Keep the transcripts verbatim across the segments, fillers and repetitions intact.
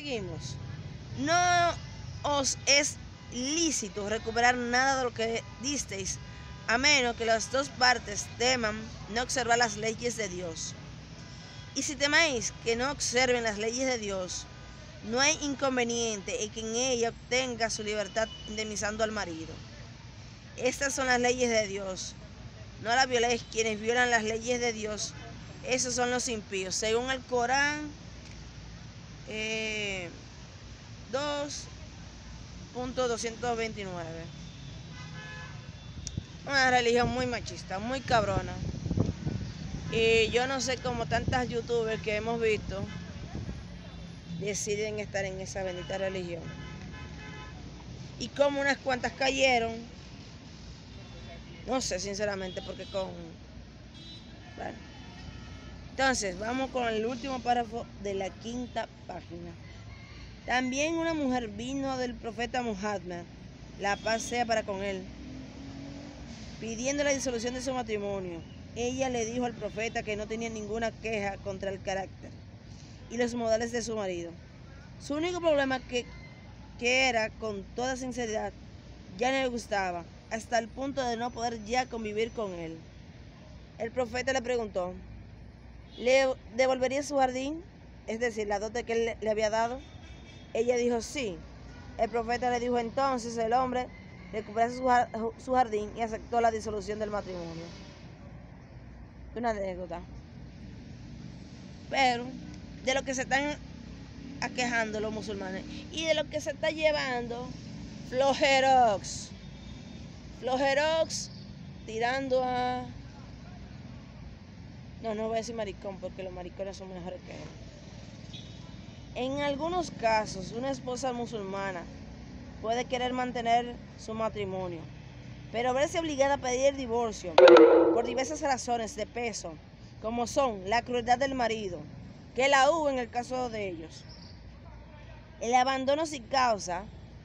Seguimos. No os es lícito recuperar nada de lo que disteis, a menos que las dos partes teman no observar las leyes de Dios. Y si teméis que no observen las leyes de Dios, no hay inconveniente en que en ella obtenga su libertad indemnizando al marido. Estas son las leyes de Dios. No las violéis. Quienes violan las leyes de Dios, esos son los impíos. Según el Corán eh, dos punto doscientos veintinueve. Una religión muy machista, muy cabrona. Y yo no sé cómo tantas youtubers que hemos visto deciden estar en esa bendita religión. Y como unas cuantas cayeron, no sé sinceramente, porque con... Bueno. Entonces, vamos con el último párrafo de la quinta página. También una mujer vino del profeta Muhammad, la paz sea para con él, pidiendo la disolución de su matrimonio. Ella le dijo al profeta que no tenía ninguna queja contra el carácter y los modales de su marido. Su único problema que, que era, con toda sinceridad, ya no le gustaba, hasta el punto de no poder ya convivir con él. El profeta le preguntó, ¿le devolvería su jardín? Es decir, la dote que él le había dado. Ella dijo sí. El profeta le dijo entonces el hombre recuperase su, su jardín y aceptó la disolución del matrimonio. Una anécdota. Pero de lo que se están aquejando los musulmanes y de lo que se está llevando Flojerox. Flojerox tirando a... No, no voy a decir maricón porque los maricones son mejores que él. En algunos casos, una esposa musulmana puede querer mantener su matrimonio, pero verse obligada a pedir el divorcio por diversas razones de peso, como son la crueldad del marido, que la hubo en el caso de ellos, el abandono sin causa,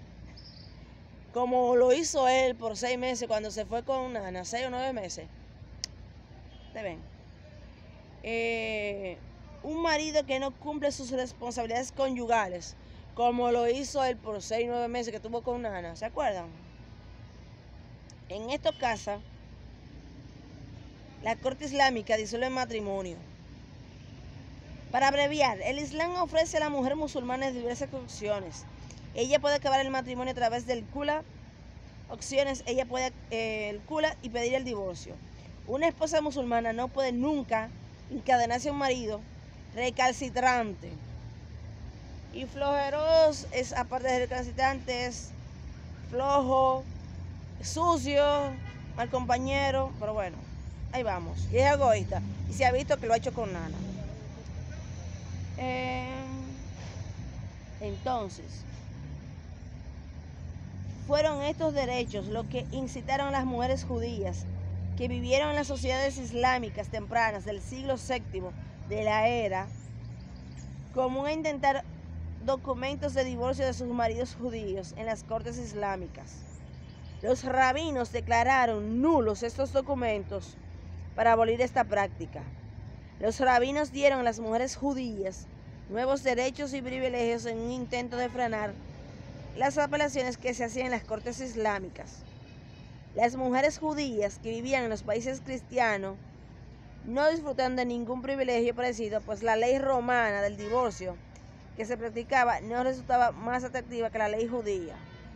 como lo hizo él por seis meses cuando se fue con Nana, seis o nueve meses. ¿Te ven? Eh, un marido que no cumple sus responsabilidades conyugales, como lo hizo él por seis o nueve meses que tuvo con Nana, ¿se acuerdan? En estos casos, la corte islámica disuelve el matrimonio. Para abreviar, el Islam ofrece a la mujer musulmana diversas opciones. Ella puede acabar el matrimonio a través del khula. Opciones, ella puede eh, el khula y pedir el divorcio. Una esposa musulmana no puede nunca encadenarse a un marido recalcitrante. Y flojeros es, aparte de recalcitrante, es flojo, sucio, mal compañero, pero bueno, ahí vamos. Y es egoísta. Y se ha visto que lo ha hecho con Nana. Eh, entonces, fueron estos derechos los que incitaron a las mujeres judías que vivieron en las sociedades islámicas tempranas del siglo séptimo de la era común a intentar documentos de divorcio de sus maridos judíos en las cortes islámicas. Los rabinos declararon nulos estos documentos para abolir esta práctica. Los rabinos dieron a las mujeres judías nuevos derechos y privilegios en un intento de frenar las apelaciones que se hacían en las cortes islámicas. Las mujeres judías que vivían en los países cristianos no disfrutaron de ningún privilegio parecido, pues la ley romana del divorcio que se practicaba no resultaba más atractiva que la ley judía.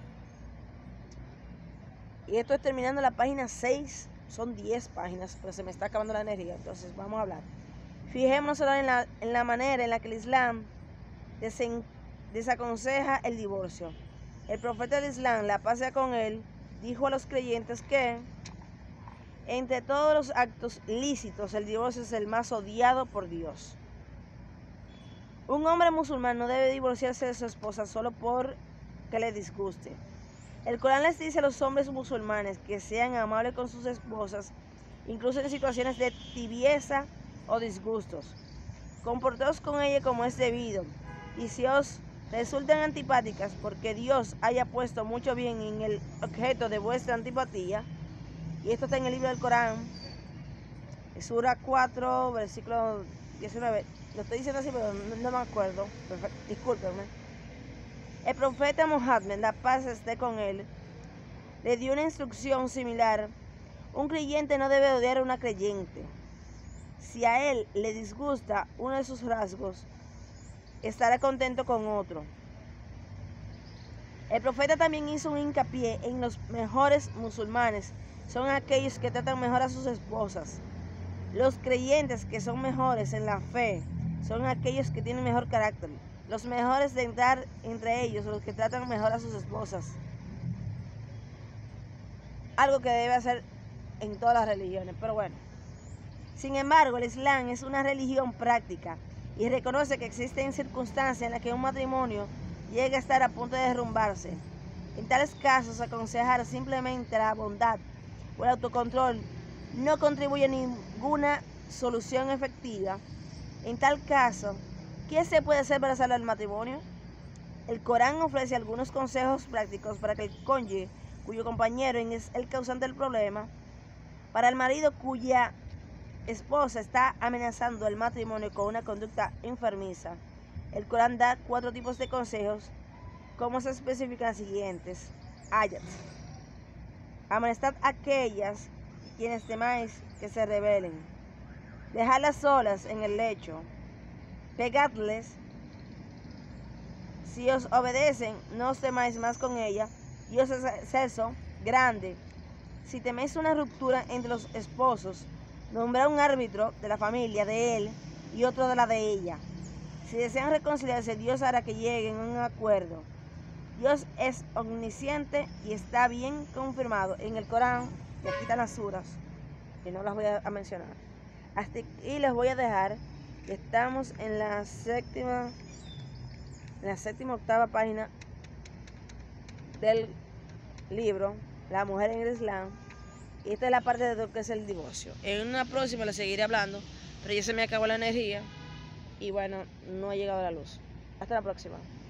Y esto es terminando la página seis, son diez páginas, pero se me está acabando la energía, entonces vamos a hablar. Fijémonos ahora en la, en la manera en la que el Islam desen, desaconseja el divorcio. El profeta del Islam, la paz sea con él, dijo a los creyentes que entre todos los actos lícitos el divorcio es el más odiado por Dios. Un hombre musulmán no debe divorciarse de su esposa solo por que le disguste. El Corán les dice a los hombres musulmanes que sean amables con sus esposas, incluso en situaciones de tibieza o disgustos. Comportaos con ella como es debido, y si os resultan antipáticas porque Dios haya puesto mucho bien en el objeto de vuestra antipatía, y esto está en el libro del Corán, Sura cuatro, versículo diecinueve. Lo estoy diciendo así, pero no, no me acuerdo. Perfecto. Discúlpenme. El profeta Muhammad, la paz esté con él, le dio una instrucción similar. Un creyente no debe odiar a una creyente. Si a él le disgusta uno de sus rasgos, estará contento con otro. El profeta también hizo un hincapié en los mejores musulmanes. Son aquellos que tratan mejor a sus esposas. Los creyentes que son mejores en la fe son aquellos que tienen mejor carácter. Los mejores de entrar entre ellos, los que tratan mejor a sus esposas. Algo que debe hacer en todas las religiones, pero bueno. Sin embargo, el Islam es una religión práctica y reconoce que existen circunstancias en las que un matrimonio llega a estar a punto de derrumbarse. En tales casos, aconsejar simplemente la bondad o el autocontrol no contribuye a ninguna solución efectiva. En tal caso, ¿qué se puede hacer para salvar el matrimonio? El Corán ofrece algunos consejos prácticos para que el cónyuge cuyo compañero es el causante del problema, para el marido cuya esposa está amenazando el matrimonio con una conducta enfermiza. El Corán da cuatro tipos de consejos, como se especifican las siguientes ayats. Amonestad a aquellas quienes temáis que se rebelen. Dejadlas solas en el lecho. Pegadles. Si os obedecen, no os temáis más con ella, y os es exceso grande. Si teméis una ruptura entre los esposos, nombrad un árbitro de la familia de él y otro de la de ella. Si desean reconciliarse, Dios hará que lleguen a un acuerdo. Dios es omnisciente y está bien confirmado en el Corán, y aquí están las suras, que no las voy a mencionar. Hasta aquí les voy a dejar. Estamos en la séptima, en la séptima octava página del libro La mujer en el Islam. Y esta es la parte de lo que es el divorcio. En una próxima le seguiré hablando, pero ya se me acabó la energía y bueno, no ha llegado la luz. Hasta la próxima.